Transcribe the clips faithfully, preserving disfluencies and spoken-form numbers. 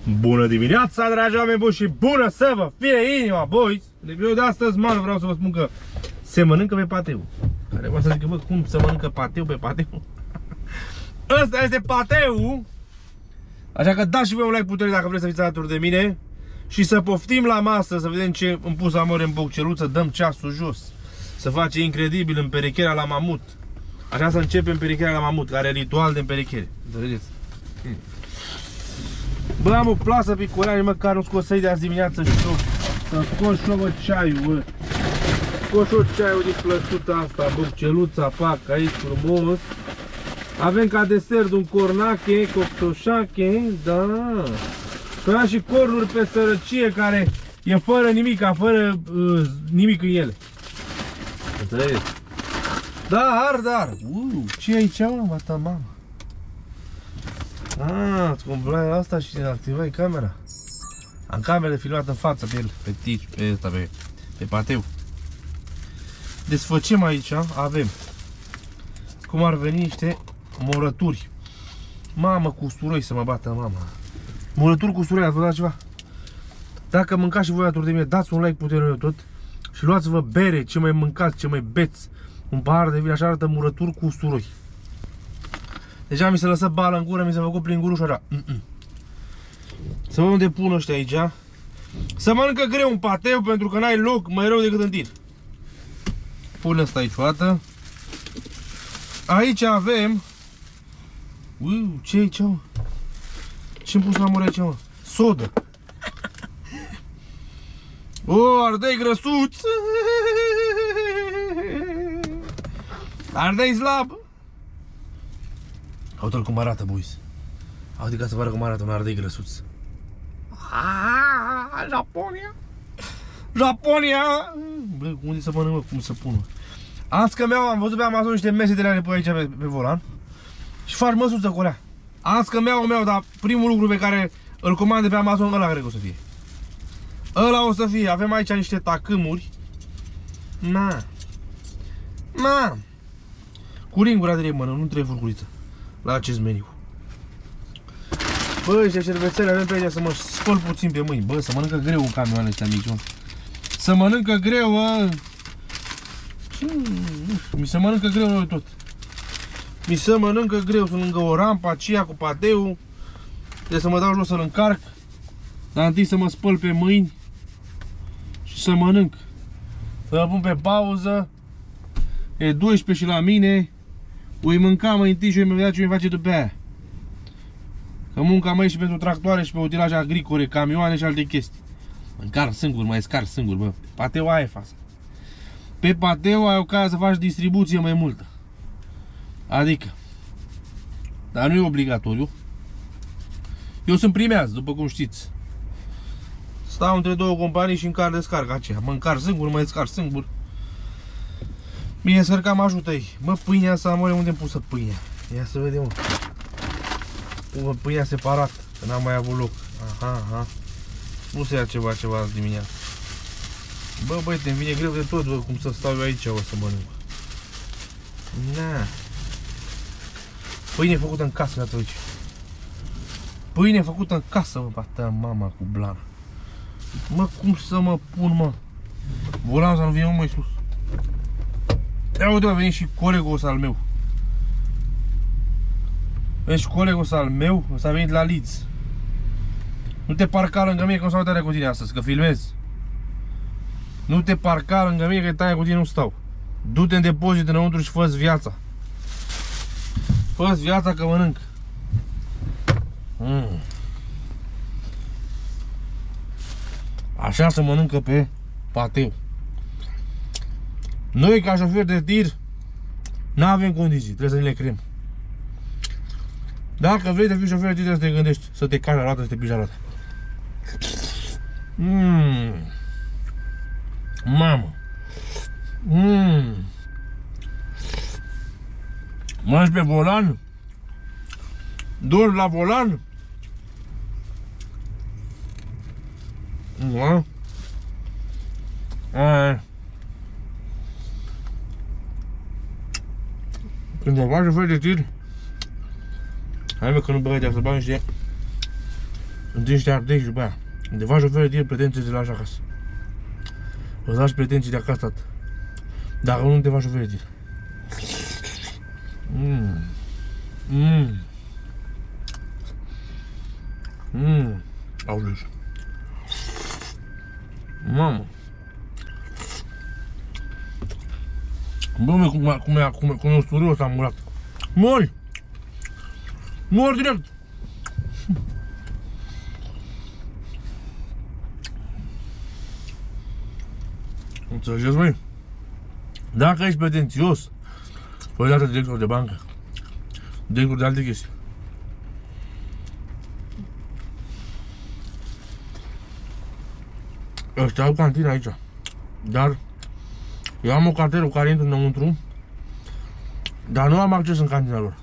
Bună dimineața, dragi oameni buni, și bună să vă fie inima, boys! Review de astăzi, mă, vreau să vă spun că se mănâncă pe pateu. Care vă să zică, bă, cum se mănâncă pateu pe pateu? Ăsta este pateu! Așa că dați și voi un like puternic dacă vreți să fiți alături de mine și să poftim la masă, să vedem ce îmi pus amore în bocceluță, dăm ceasul jos. Să face incredibil în perecherea la mamut. Așa să începem perecherea la mamut, care are ritual de împerechere. Vedeți? Bă, am o plasă pe cureare, măcar nu scosei de azi dimineață și eu. Să scos și eu, bă, ceaiul, bă. Scos și eu ceaiul din plăsuța asta, bocceluța, pac, aici frumos. Avem ca desert un cornache, coctoșache, da. Că și cornuri pe sărăcie care e fără nimic, fără uh, nimic în ele. Înțelegeți? Dar, dar, uh, ce e aici, mă, bata mama? Ah, îți cumpleai asta și activai camera. Am camera filmată în față pe el, pe tici, pe ăsta, pe, pe pateu. Desfăcem aici, avem cum ar veni niște morături. Mamă, cu usturoi să mă bată mama. Morături cu usturoi, ați văzut ceva? Dacă mâncați și voi alături de mine, dați un like puternic tot și luați-vă bere, ce mai mâncați, ce mai beți. Un pahar de vin, așa arată murături cu usturoi. Deja mi se lăsă bală în gură, mi s-a făcut prin gură și așa. Mm -mm. Să văd unde pun ăștia aici. Să mănâncă greu un pateu, pentru că n-ai loc mai rău decât în tir. Pun ăsta aici o dată. Aici avem... Uu, ce aici, mă? Ce-mi pus la mure aici, mă? Sodă. O, ardei grăsuț. Ardei slab. Uite-l cum arată, boys. Uite ca să vă arăt cum arată un ardei grăsuț. Aaaa, Japonia. Japonia. Bă, unde să mănânc, mă? Cum să pun, mă? Azi că mi-au, am văzut pe Amazon niște mese de la pe aici, pe, pe volan. Și faci măsuță cu alea. Azi că mi-au, mi-au, dar primul lucru pe care îl comand de pe Amazon, ăla cred că o să fie. Ăla o să fie. Avem aici niște tacâmuri. Na. Na. Cu lingura direct, mână, nu trebuie furculiță la acest meniu. Bă, și șervețele avem pe aici să mă spăl puțin pe mâini. Bă, să mănâncă greu în camioane astea mici, mă. Să mănâncă greu, bă. Mi se mănâncă greu noi tot. Mi se mănâncă greu, sunt lângă o rampă aceea cu pateu. Trebuie să mă dau jos să-l încarc. Dar întâi să mă spăl pe mâini și să mănânc. Să mă pun pe pauză. E douăsprezece și la mine. Voi mânca mai întâi și voi vedea ce mi face după aia. Că munca mai e și pentru tractoare și pe utilaje agricole, camioane și alte chestii. Mâncar singur, mai scar singur, bă. Pateu aia e faza. Pe pateu ai ocazia să faci distribuție mai multă. Adică. Dar nu e obligatoriu. Eu sunt primeaz, după cum știți. Stau între două companii și încar descarcă aceea. Mă încar singur, mai descar singur. Bine, sper că mă ajută ei. Mă, pâinea asta, amore, unde-mi pusă pâinea? Ia să vedem, mă. Pun pâinea separat, că n-am mai avut loc. Aha, aha. Nu se ia ceva, ceva azi dimineața. Bă, băi, te-mi vine greu de tot, bă, cum să stau eu aici, o să mănânc. Na. Pâine făcută în casă, iată aici. Pâine făcută în casă, mă, bată mama cu blana. Mă, cum să mă pun, mă? Volanul să nu vină mai sus. Ia uite, a venit și colegul ăsta al meu. Vezi și colegul ăsta al meu, ăsta a venit la Leeds. Nu te parca lângă mine că nu stau tare cu tine astăzi, că filmez. Nu te parca lângă mine că tare cu tine nu stau. Du-te în depozit înăuntru și fă-ți viața. Fă-ți viața că mănânc. Mm. Așa se mănâncă pe pateu. Noi, ca șoferi de tir, n-avem condiții, trebuie să ne le creăm. Dacă vrei să fii șofer de tir, trebuie să te gândești, să te cași la roată, să te piși la roată. Mmm. Mamă. Mmm. Mănânci pe volan, dormi la volan. Da? Aia. Când mă faci șofer de tir, hai mă că nu băgai de să bagi niște Întâi te ardei și după aia. De faci șoferul de pretenții de la așa acasă. Îți lași pretenții de acasă, tată. Dacă nu te faci șoferul de Mmm. Mmm. Mmm. Aoleu. Mamă. Bă, mă, cum, cum, e, cum, cum e usturul ăsta murat. Mori! Mori direct! Înțelegeți, băi? Dacă ești pretențios, păi dată director de bancă, director de alte chestii. Ăștia au cantină aici, dar eu am o cartelă care intru înăuntru, dar nu am acces în cantina lor.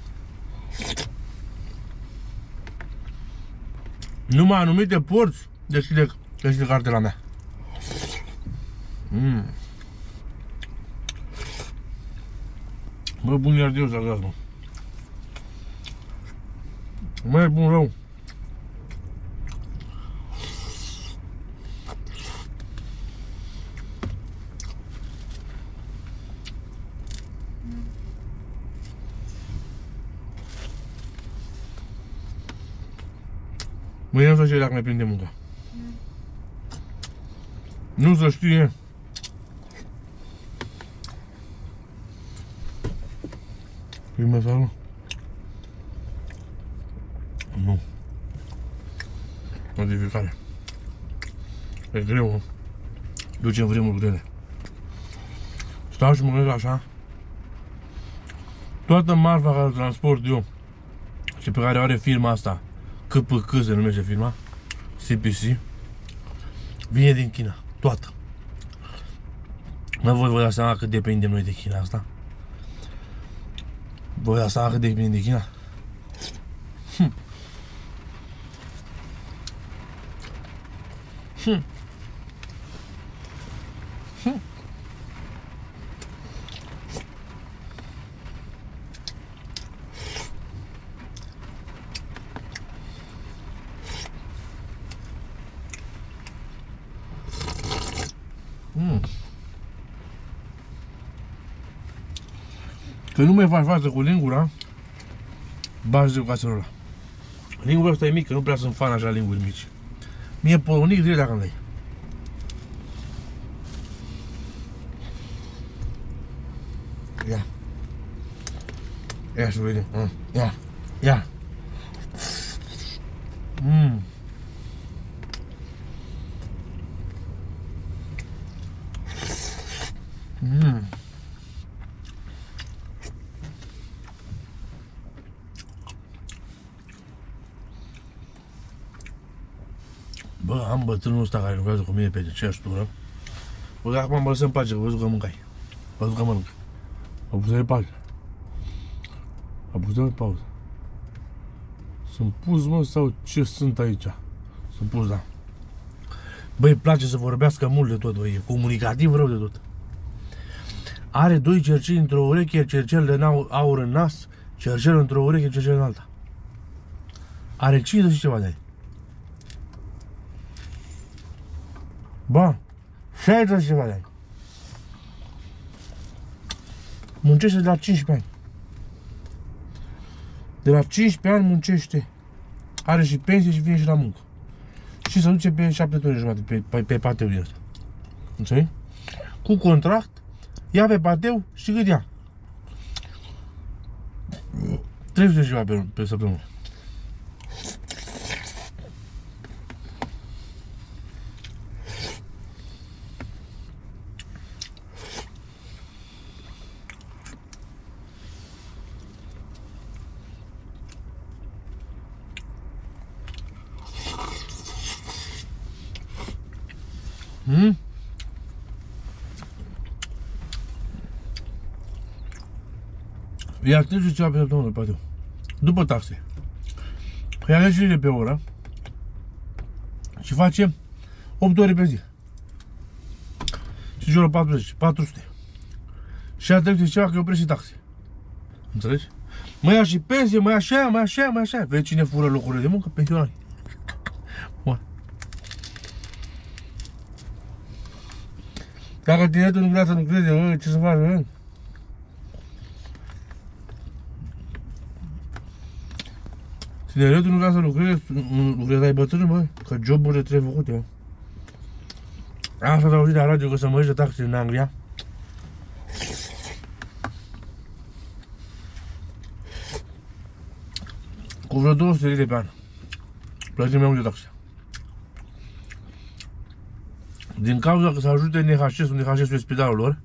Numai anumite porți deschide, deschide cartela mea. Mm. Bă, bun iar Deus, agaz, mă. Mai bun rău. Mâine nu să știe dacă ne prinde munca. Nu să știe. E mesajul? Nu. Notificare. E greu, mă. Ducem vremuri grele. Stau și mă gândesc așa. Toată marfa care o transport eu și pe care o are firma asta, C P C se numește firma, C P C, vine din China. Toată. Mă, voi vă dați seama cât depindem noi de China asta? Voi dați seama cât depindem de China? Hm. Hm. Hm. Mm. Că nu mai faci față cu lingura, bagi de caserul ăla. Lingura ăsta e mică, nu prea sunt fan așa linguri mici. Mie polonic direct dacă îmi dai. Ia. Ia să vedem. Ia. Ia. Mmm. Mmm. Bă, am bătrânul ăsta care lucrează cu mine pe aceeași tură. Bă, acum mă lăsăm în pace, că văzut că mâncai. Văzut că mănânc. Mă pus de pauză. Mă pus de pauză. Sunt pus, mă, sau ce sunt aici? Sunt pus, da. Băi, îi place să vorbească mult de tot, băi, e comunicativ rău de tot. Are doi cercei într-o ureche, cercel de aur în nas, cercel într-o ureche, cercel în alta. Are cincizeci și ceva de ani. Ba, șaizeci și ceva de ani. Muncește de la cincisprezece ani. De la cincisprezece ani muncește. Are și pensie și vine și la muncă. Și se duce pe șapte ore jumate pe, pe, pe pateu din ăsta. Înțelegi? Cu contract, ia pe pateu și cât ia? trei sute și ceva pe, pe săptămână. Hmm? Ia treizeci ceva pe săptămână, poate. După taxe. Ia zece lire pe oră și face opt ore pe zi. Și jură patruzeci, patru sute. Și a trecut ceva că oprește taxe. Înțelegi? Mă ia și pensie, mă ia și aia, mă ia și aia, mă ia și aia. Vezi cine fură locurile de muncă? Pensionari. Dacă tineretul nu vrea să lucreze, bă, ce să faci, bă? Tineretul nu vrea să lucreze, lucrezi ai bătrân, bă, că joburile trebuie făcute, bă. Asta s-a auzit de la radio că să mărește taxele în Anglia. Cu vreo două sute de lei pe an. Plătim mai multe taxe. Din cauza că să ajute N H S-ul, N H S-ul e spitalul lor.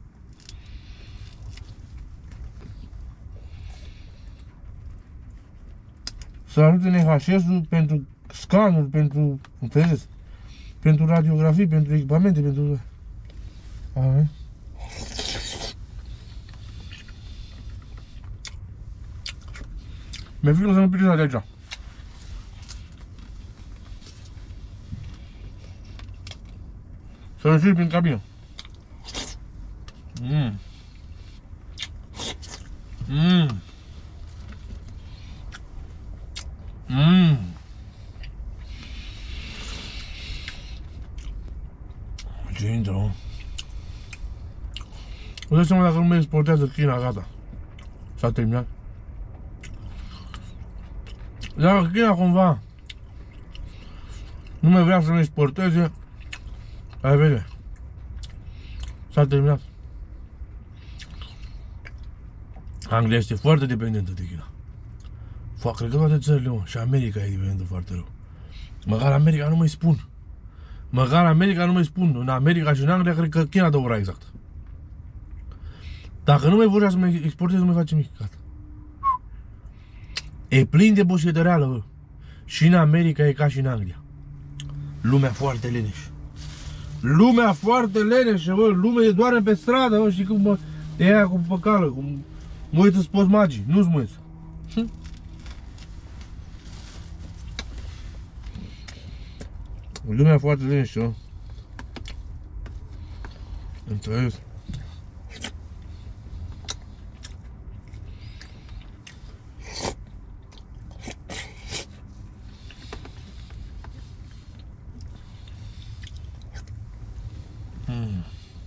Să ajute N H S-ul pentru scanuri, pentru, înțelegeți? Pentru radiografii, pentru echipamente, pentru... Aha. Mi-e frică să nu pice de aici. Să nu știu prin cabină. Mmm. Mmm. Mmm. Ce intră, mă? Vă dați seama dacă nu mai exportează China, gata. S-a terminat. Dacă China cumva nu mai vrea să ne exporteze, ai vede. S-a terminat. Anglia este foarte dependentă de China. Cred că toate țările, mă, și America e dependentă foarte rău. Măcar America nu mai spun. Măcar America nu mai spun. În America și în Anglia cred că China dă ora exact. Dacă nu mai vor să mai exporteze, nu mai face nimic. Gata. E plin de bușetăreală, bă. Și în America e ca și în Anglia. Lumea foarte leneșă. Lumea foarte leneșă, bă. Lumea e doar pe stradă, bă. Știi cum, bă, te ia cu păcală, cum mă uită spoți magii. Nu-ți mă uită. Hm? Lumea foarte leneșă, bă. Înțeles? Hmm.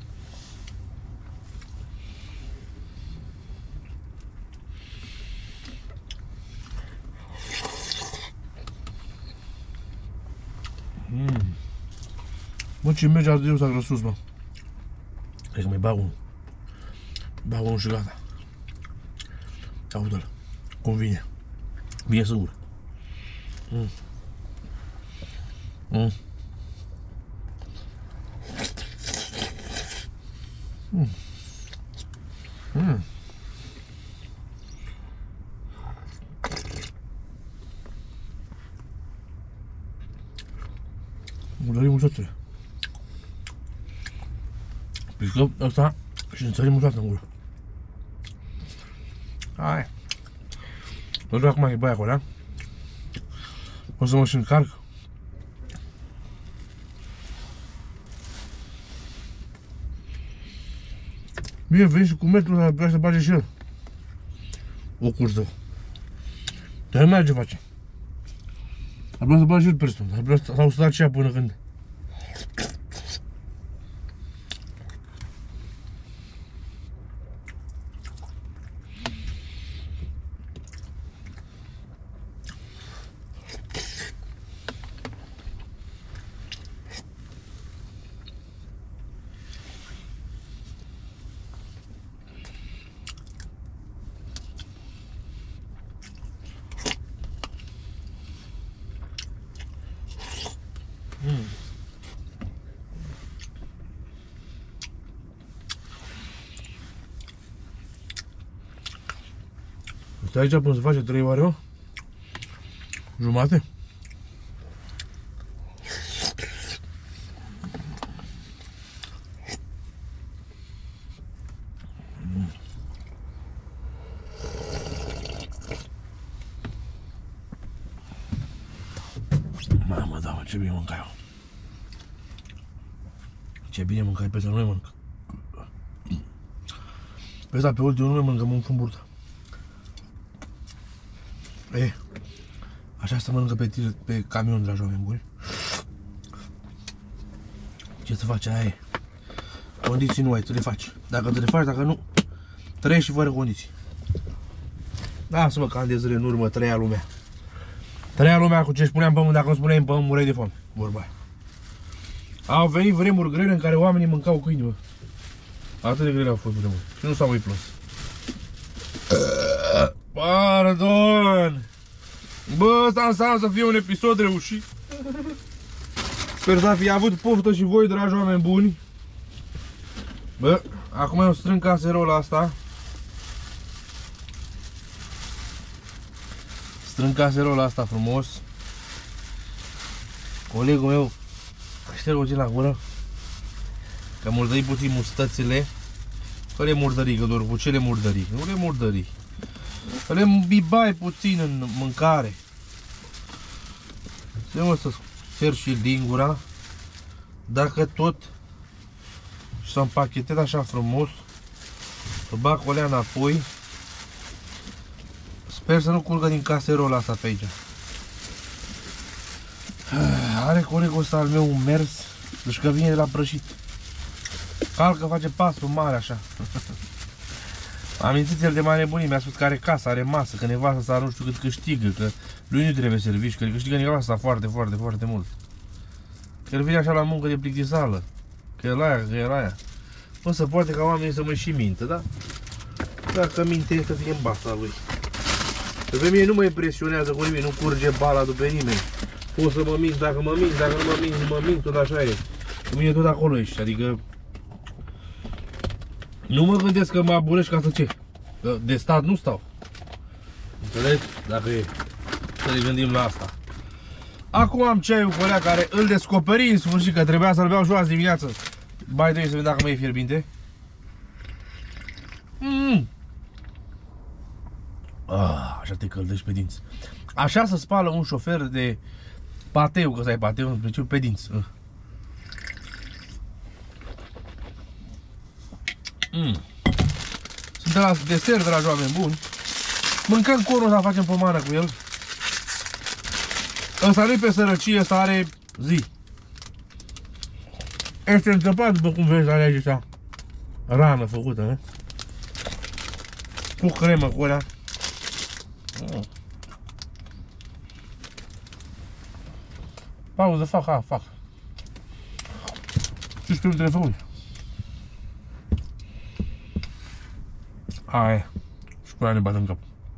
Hmm. Bă, ce merge atât de rău s-a grăsus, bă. Hai că mai bag unul. Bag unul și gata. Aută-l. Cum vine. Vine sigur. Mm. Mm. Mm. Mm. Murdărim mușoțele. Piscă ăsta și înțărim mușoată în gură. Hai. Mă duc acum e baia acolo, o să mă și încarc. Bine, veni și cu metrul ăla, vrea să bage și el o cursă. Dar nu merge face. Ar vrea să bage și el prestul, ar vrea să s-au stat și ea până când. Mm. Stai aici până se face trei ore, o? Jumate? Mm. Mamă, da, ce bine mâncai eu. Ce bine mâncai, pe ăsta nu mai mănânc. Pe ăsta pe ultimul nu mai mănâncă, mă umfl în burtă. E, așa se mănâncă pe tine, pe camion, dragi oameni buni. Ce să faci, aia e. Condiții nu ai, tu le faci. Dacă tu le faci, dacă nu, trăiești și fără condiții. Lasă-mă candezele în urmă, trăia lumea. Trăia lumea cu ce-și punea în pământ, dacă nu spuneai în pământ, mureai de foame. Vorba aia. Au venit vremuri grele în care oamenii mâncau câini, bă. Atât de grele au fost vremuri. Și nu s-au mai plâns. Pardon! Bă, ăsta înseamnă să fie un episod reușit. Sper să fi avut poftă și voi, dragi oameni buni. Bă, acum eu strâng caserola asta. Strâng caserola asta frumos. Colegul meu șterg puțin la gură. Că murdări puțin mustățile. Că le murdări, că doar cu ce le murdări? Nu le murdări. Că le bibai puțin în mâncare. Se mă să cer și lingura. Dacă tot și să împachetez așa frumos, să bag o lea înapoi. Sper să nu curgă din caserola asta pe aici. Are colegul ăsta al meu un mers, deci că vine de la prășit. Calcă, face pasul mare așa. Am mințit el de mare nebunii, mi-a spus că are casă, are masă, că nevasta sa nu știu cât câștigă, că lui nu trebuie serviciu, că câștigă nevasta foarte, foarte, foarte mult. Că el vine așa la muncă de plictisală, că e la aia, că e la aia. Bă, se poate ca oamenii să mă și mintă, da? Dacă minte, să fie în basta lui. Că pe mine nu mă impresionează cu nimic, nu curge bala după nimeni. Pot să mă mint, dacă mă mint, dacă nu mă mint, nu mă mint, tot așa e. Cu mine tot acolo ești, adică... Nu mă gândesc că mă abulești ca să ce? Că de stat nu stau. Înțelegi? Dacă e să ne gândim la asta. Acum am ceaiul cu alea care îl descoperi în sfârșit, că trebuia să-l beau joasă dimineață. Bai de să vedem dacă mai e fierbinte. Mm. Ah, așa te căldești pe dinți. Așa se spală un șofer de pateu, că ăsta e pateu în principiu, pe dinți. Mm. Suntem la desert, dragi oameni buni. Mâncăm corul ăsta, facem pomană cu el. Ăsta nu-i pe sărăcie, ăsta are zi. Este încăpat, după cum vezi, are aici așa rană făcută, ne? Cu cremă cu alea. Mm. Pauză, fac, ha, fac. Ce știu între făcut? Aia. Și cu aia ne bat în cap.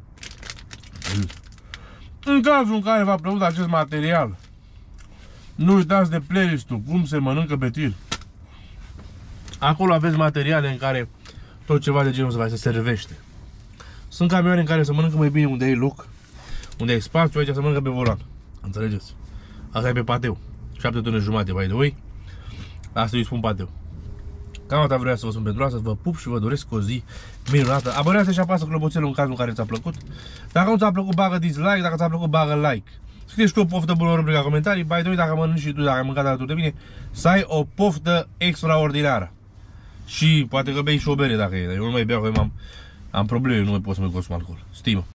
În cazul în care v-a plăcut acest material, nu uitați de playlist-ul Cum se mănâncă pe tir. Acolo aveți materiale în care tot ceva de genul se servește. Sunt camioane în care se mănâncă mai bine unde ai loc, unde ai spațiu, aici se mănâncă pe volan. Înțelegeți? Asta e pe pateu. șapte tone jumate, by the way. Asta îi spun pateu. Cam atât vreau să vă spun pentru asta, vă pup și vă doresc o zi minunată. Abonează-te și apasă clopoțelul în cazul în care ți-a plăcut. Dacă nu ți-a plăcut, bagă dislike, dacă ți-a plăcut, bagă like. Scrie și tu o poftă bună în rubrica comentarii. By the way, dacă mănânci și tu, dacă ai mâncat alături de mine, să ai o poftă extraordinară. Și poate că bei și o bere dacă e. Eu nu mai beau, că am, am probleme, nu mai pot să mai consum alcool. Stimă.